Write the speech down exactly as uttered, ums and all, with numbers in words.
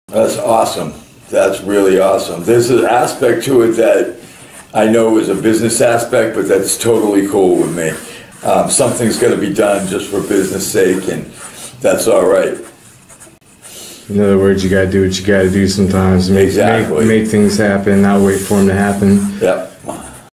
That's awesome. That's really awesome. There's an aspect to it that I know is a business aspect, but that's totally cool with me. Um, something's got to be done just for business sake, and that's all right. In other words, you got to do what you got to do sometimes. Make, exactly. Make, make things happen, not wait for them to happen. Yep.